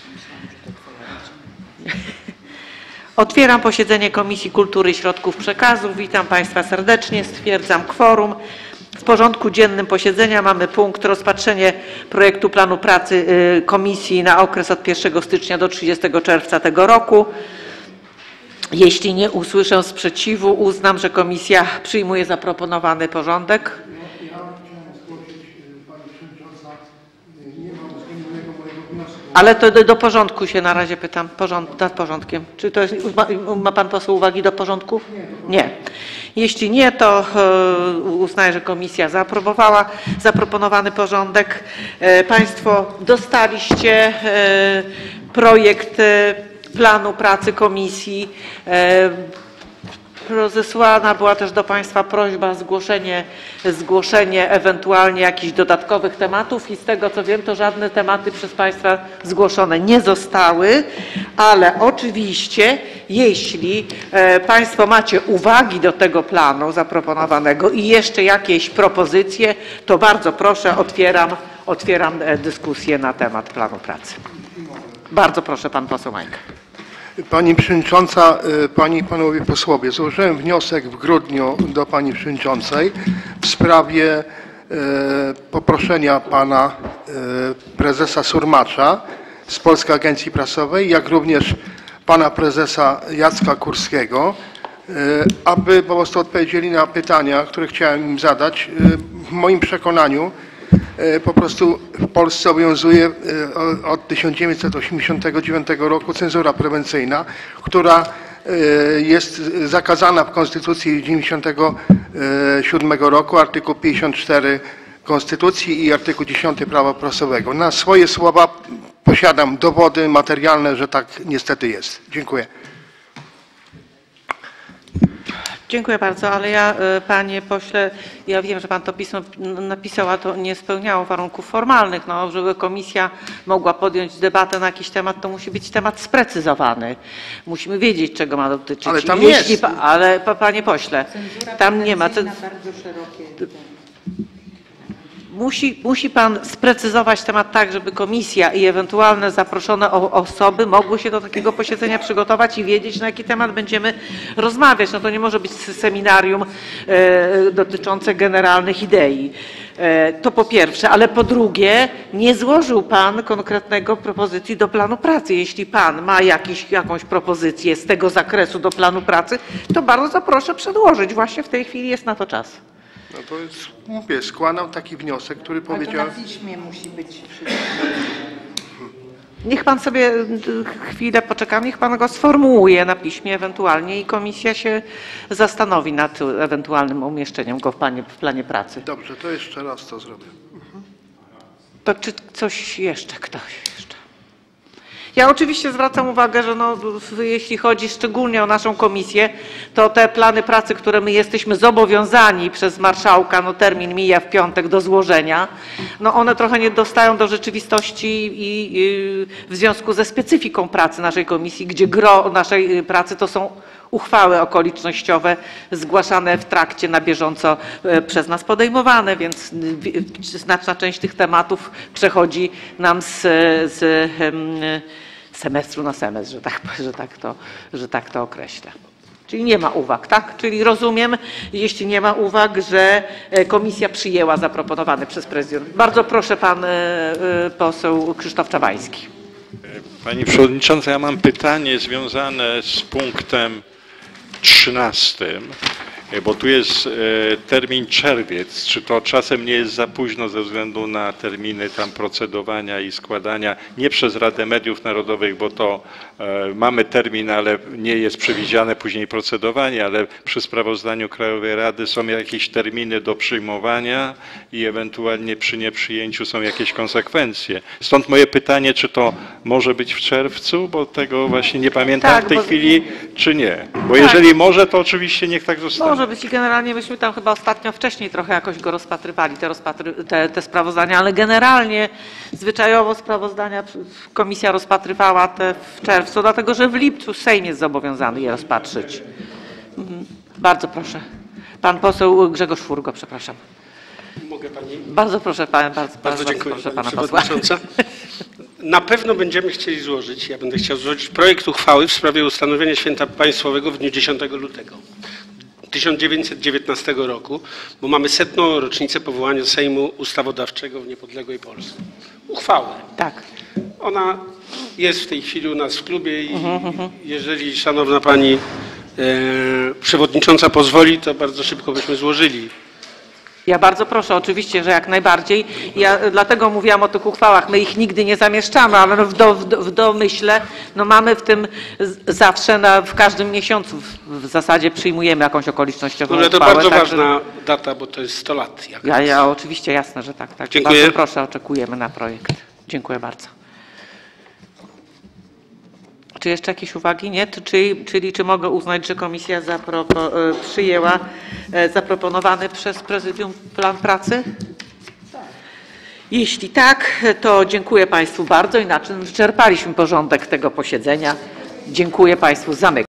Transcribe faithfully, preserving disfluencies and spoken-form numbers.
Otwieram posiedzenie Komisji Kultury i Środków Przekazu. Witam Państwa serdecznie. Stwierdzam kworum. W porządku dziennym posiedzenia mamy punkt rozpatrzenie projektu planu pracy komisji na okres od pierwszego stycznia do trzydziestego czerwca tego roku. Jeśli nie usłyszę sprzeciwu, uznam, że komisja przyjmuje zaproponowany porządek. Ale to do, do porządku się na razie pytam, porząd, nad porządkiem. Czy to jest, ma, ma Pan poseł uwagi do porządku? Nie. Jeśli nie, to e, uznaję, że komisja zaaprobowała zaproponowany porządek. E, państwo dostaliście e, projekt e, planu pracy komisji. E, Rozesłana była też do Państwa prośba o zgłoszenie, zgłoszenie ewentualnie jakichś dodatkowych tematów i z tego co wiem, to żadne tematy przez Państwa zgłoszone nie zostały, ale oczywiście jeśli e, Państwo macie uwagi do tego planu zaproponowanego i jeszcze jakieś propozycje, to bardzo proszę, otwieram, otwieram dyskusję na temat planu pracy. Bardzo proszę, Pan poseł Majka. Pani Przewodnicząca, Panie i Panowie Posłowie, złożyłem wniosek w grudniu do Pani Przewodniczącej w sprawie e, poproszenia Pana e, Prezesa Surmacza z Polskiej Agencji Prasowej, jak również Pana Prezesa Jacka Kurskiego, e, aby po prostu odpowiedzieli na pytania, które chciałem im zadać. E, w moim przekonaniu po prostu w Polsce obowiązuje od tysiąc dziewięćset osiemdziesiątego dziewiątego roku cenzura prewencyjna, która jest zakazana w Konstytucji dziewięćdziesiątego siódmego roku, artykuł pięćdziesiąt cztery Konstytucji i artykuł dziesiąty Prawa prasowego. Na swoje słowa posiadam dowody materialne, że tak niestety jest. Dziękuję. Dziękuję bardzo, ale ja, Panie Pośle, ja wiem, że Pan to pismo napisał, a to nie spełniało warunków formalnych. No, żeby komisja mogła podjąć debatę na jakiś temat, to musi być temat sprecyzowany. Musimy wiedzieć, czego ma dotyczyć. Ale tam Jeśli, jest. Ale Panie Pośle, tam nie ma. Bardzo szerokie. Musi, musi Pan sprecyzować temat tak, żeby komisja i ewentualne zaproszone osoby mogły się do takiego posiedzenia przygotować i wiedzieć, na jaki temat będziemy rozmawiać. No to nie może być seminarium e, dotyczące generalnych idei. E, to po pierwsze, ale po drugie, nie złożył Pan konkretnego propozycji do planu pracy. Jeśli Pan ma jakiś, jakąś propozycję z tego zakresu do planu pracy, to bardzo proszę przedłożyć. Właśnie w tej chwili jest na to czas. No to jest, mówię, składam taki wniosek, który powiedział... Ale to na piśmie musi być wszystko. Niech Pan sobie chwilę poczeka, niech Pan go sformułuje na piśmie ewentualnie i komisja się zastanowi nad ewentualnym umieszczeniem go w planie, w planie pracy. Dobrze, to jeszcze raz to zrobię. To czy coś jeszcze, ktoś jeszcze? Ja oczywiście zwracam uwagę, że no, jeśli chodzi szczególnie o naszą komisję, to te plany pracy, które my jesteśmy zobowiązani przez marszałka, no termin mija w piątek do złożenia, no one trochę nie dostają do rzeczywistości i, i w związku ze specyfiką pracy naszej komisji, gdzie gro naszej pracy to są uchwały okolicznościowe zgłaszane w trakcie, na bieżąco przez nas podejmowane, więc znaczna część tych tematów przechodzi nam z, z semestru na semestr, że tak, że tak, to, że tak to określę. Czyli nie ma uwag, tak? Czyli rozumiem, jeśli nie ma uwag, że komisja przyjęła zaproponowany przez prezydium. Bardzo proszę, pan poseł Krzysztof Czabański. Pani Przewodnicząca, ja mam pytanie związane z punktem trzynastym, bo tu jest termin czerwiec. Czy to czasem nie jest za późno ze względu na terminy tam procedowania i składania, nie przez Radę Mediów Narodowych, bo to mamy termin, ale nie jest przewidziane później procedowanie, ale przy sprawozdaniu Krajowej Rady są jakieś terminy do przyjmowania i ewentualnie przy nieprzyjęciu są jakieś konsekwencje. Stąd moje pytanie, czy to może być w czerwcu, bo tego właśnie nie pamiętam tak, w tej bo... chwili, czy nie. Bo tak. jeżeli może, to oczywiście niech tak zostanie. Może być i generalnie myśmy tam chyba ostatnio wcześniej trochę jakoś go rozpatrywali, te, rozpatry, te, te sprawozdania, ale generalnie zwyczajowo sprawozdania komisja rozpatrywała te w czerwcu, dlatego że w lipcu Sejm jest zobowiązany je rozpatrzyć. Mhm. Bardzo proszę. Pan poseł Grzegorz Furgo, przepraszam. Mogę pani? Bardzo proszę, pan, bardzo, Bardzo dziękuję, proszę pani pana posła. przewodnicząca. Na pewno będziemy chcieli złożyć, ja będę chciał złożyć projekt uchwały w sprawie ustanowienia święta państwowego w dniu dziesiątego lutego tysiąc dziewięćset dziewiętnastego roku, bo mamy setną rocznicę powołania Sejmu Ustawodawczego w niepodległej Polsce. Uchwałę. Tak. Ona jest w tej chwili u nas w klubie i jeżeli szanowna pani e, przewodnicząca pozwoli, to bardzo szybko byśmy złożyli. Ja bardzo proszę, oczywiście, że jak najbardziej. Ja dlatego mówiłam o tych uchwałach. My ich nigdy nie zamieszczamy, ale no w, do, w, do, w domyśle no mamy w tym z- zawsze na, w każdym miesiącu w, w zasadzie przyjmujemy jakąś okolicznościową No ale to uchwałę. bardzo także- ważna data, bo to jest sto lat. Jak Ja, ja oczywiście, jasne, że tak. tak. Dziękuję. Bardzo proszę, oczekujemy na projekt. Dziękuję bardzo. Czy jeszcze jakieś uwagi? Nie? To Czyli, czyli czy mogę uznać, że komisja zapropo, e, przyjęła e, zaproponowany przez prezydium plan pracy? Jeśli tak, to dziękuję Państwu bardzo i na czym wyczerpaliśmy porządek tego posiedzenia. Dziękuję Państwu. Zamykam.